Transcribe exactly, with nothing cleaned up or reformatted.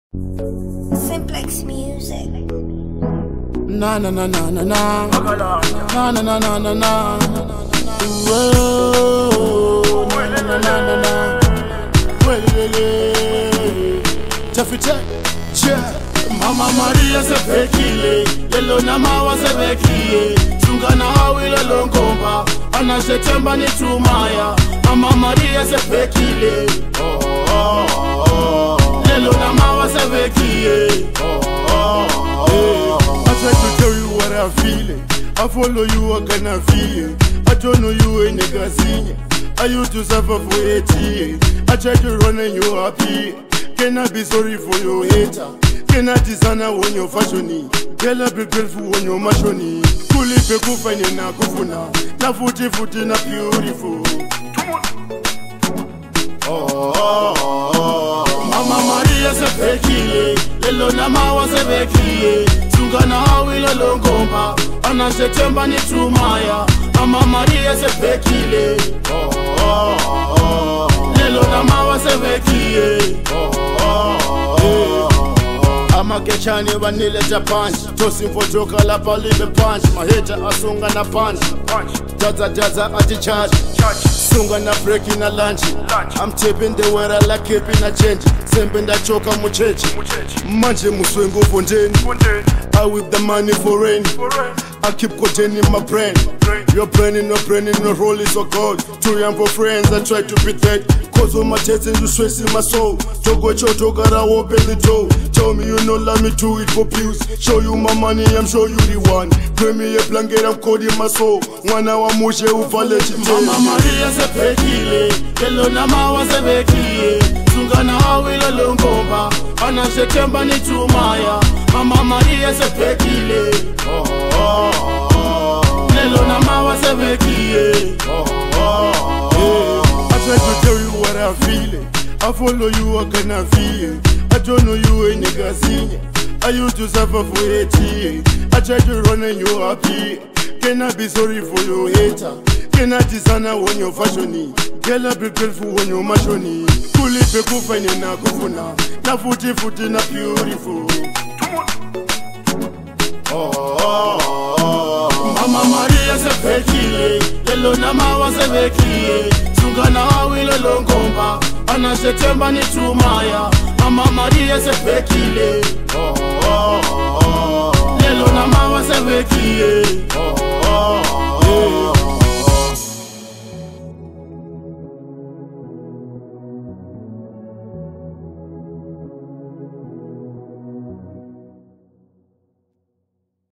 Simplex Music. Na na na na na na na na na na na na. Whoa, na na na na na. Welele, tafite, yeah. Mama Maria se pekile, lelo na mawa se bekie. Tungana hawile longomba, anasetemba ni tumaya. Mama Maria se pekile, oh oh oh. Lelo na mawa se bekie, oh oh oh. I try to tell you what I'm feeling. I follow you, I cannot feel. I don't know you ain't nigga seen. I used to suffer for eighty. I try to run and you happy. Can I be sorry for your hater? Can I designer when you're fashioning? Girl, I be grateful when you're mashioning. Kuli pe kufanya na kufuna. Na futi futi na beautiful. Oh, oh, oh. Mama Maria se pekile, lelo na mawa se bekie. Tungana hawile longomba, anasetemba ni tumaya. Mama Maria se pekile, oh oh oh. Lelo na mawa se bekie, oh oh oh. Ama kechani vanile ja punch, tosi mfotoka la palibe punch. Maheta asunga na punch, jaza jaza ati charge. Sunga na break na lunch. I'm tipping the weather like keeping a change. Sembe nda choka muchechi, manje muswengo fondeni. I whip the money for rain. I keep containing my brain. Your brain in no brain in no role is so cold. Too young for friends, I try to be that. Cause all my chest and you stress in my soul. Togo choto gotta open the door. Tell me you know let me do it for views. Show you my money, I'm sure you the one. Bring me a blanket, I'm cold in my soul. One hour mushe ufale chite. Mama Maria se pekile, lelo na mawa se bekie. Tungana hawile longomba, anasetemba ni tumaya. Mama Maria se pekile, oh oh oh. Lelo na mawa se bekie, oh oh oh. I try to tell you what I'm feeling. I follow you, I cannot feel. I don't know you ain't nigga seen. I used to suffer for eighty. I try to run and you happy. Can I be sorry for your hater? Can I designer when you're fashioning? Girl, I be grateful when you're mashioning. Kuli pe kufanya na kufuna. Na futi futi na beautiful. Oh, oh, oh. Mama Maria se pekile, lelo na mawa se bekie. Tungana hawile longomba, anasetemba ni tumaya. Mama Maria se pekile, oh oh oh. Lelo na mawa se bekie, oh oh oh.